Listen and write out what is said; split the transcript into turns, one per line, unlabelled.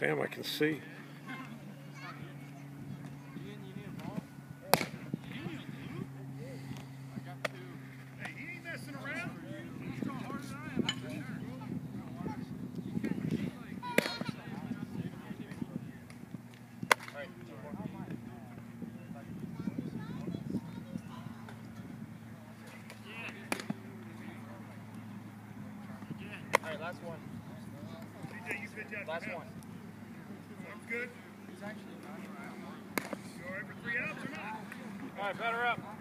Damn, I can see.
Alright, last one.
CJ, you pitch out.
Last one.
Sounds good. You all right for 3 outs or not?
Alright, batter up.